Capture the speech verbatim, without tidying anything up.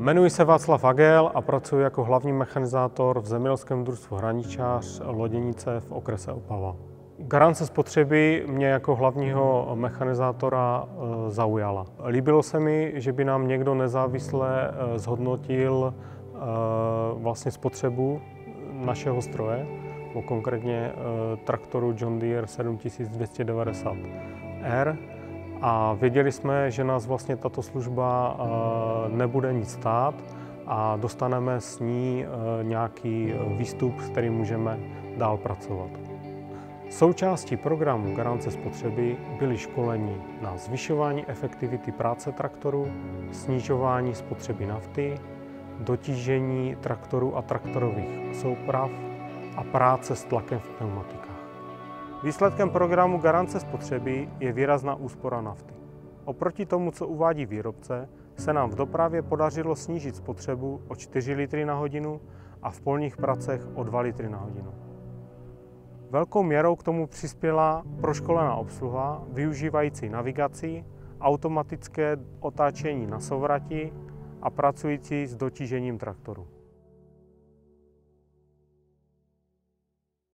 Jmenuji se Václav Agel a pracuji jako hlavní mechanizátor v zemědělském družstvu Hraničář Loděnice v okrese Opava. Garance spotřeby mě jako hlavního mechanizátora zaujala. Líbilo se mi, že by nám někdo nezávisle zhodnotil vlastně spotřebu našeho stroje, konkrétně traktoru John Deere sedm tisíc dvě stě devadesát R. A věděli jsme, že nás vlastně tato služba nebude nic stát a dostaneme s ní nějaký výstup, s kterým můžeme dál pracovat. Součástí programu Garance spotřeby byly školení na zvyšování efektivity práce traktoru, snižování spotřeby nafty, dotížení traktoru a traktorových souprav a práce s tlakem v pneumatikách. Výsledkem programu Garance spotřeby je výrazná úspora nafty. Oproti tomu, co uvádí výrobce, se nám v dopravě podařilo snížit spotřebu o čtyři litry na hodinu a v polních pracech o dva litry na hodinu. Velkou měrou k tomu přispěla proškolená obsluha, využívající navigaci, automatické otáčení na souvrati a pracující s dotížením traktoru.